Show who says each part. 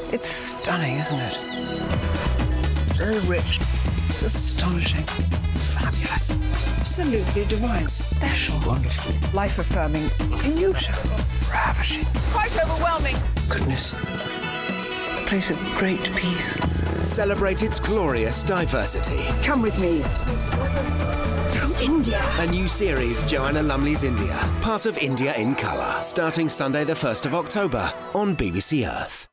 Speaker 1: It's stunning, isn't it? Very rich. It's astonishing. Fabulous. Absolutely divine. Special. Wonderful. Life-affirming. Beautiful. Ravishing. Quite overwhelming. Goodness. A place of great peace.
Speaker 2: Celebrate its glorious diversity.
Speaker 1: Come with me. Through India.
Speaker 2: A new series, Joanna Lumley's India, part of India in Colour, starting Sunday the 1st of October on BBC Earth.